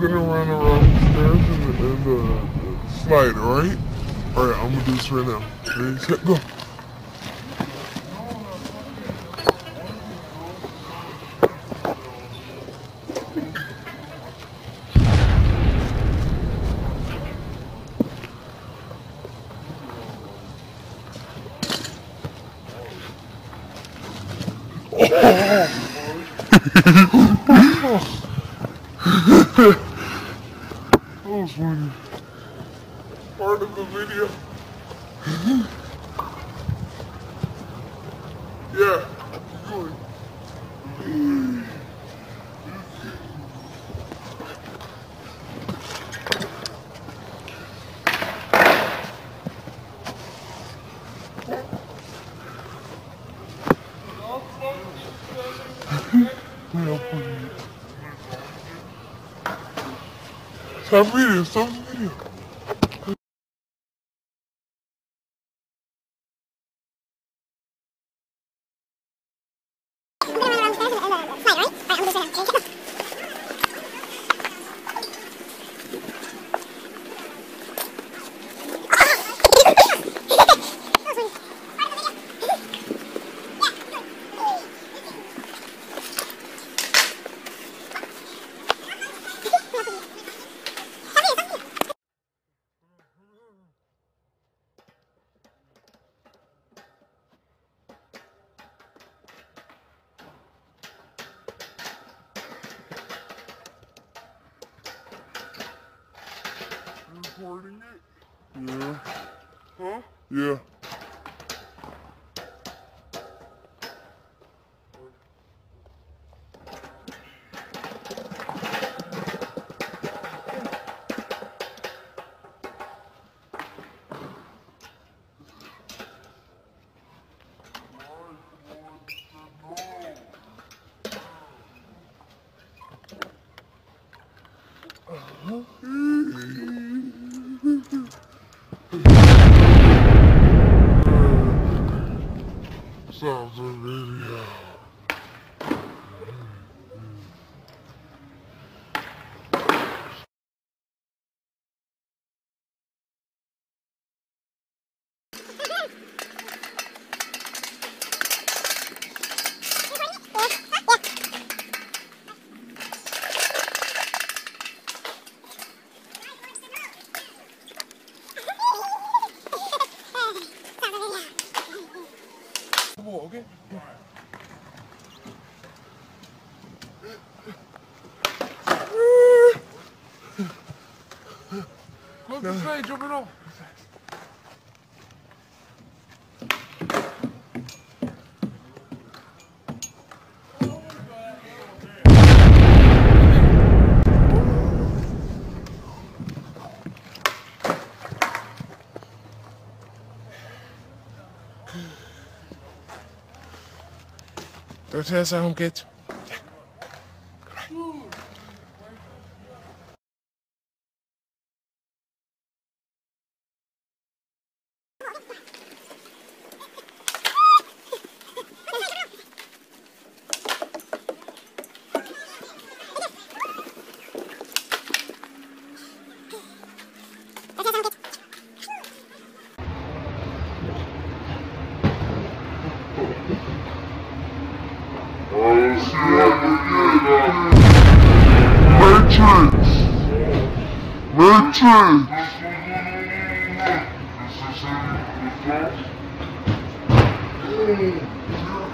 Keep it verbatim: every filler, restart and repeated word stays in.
gonna run around the stairs and, and uh, slide, alright? Alright, I'm gonna do this right now. Ready, set, go. That was funny. Part of the video. Yeah, keep going. Stop video, stop the video. Recording it? Yeah. Huh? Yeah. Stop the video. Okay? Look this way, jumping off. Don't tell us home, kids. Matrix! Matrix! Matrix!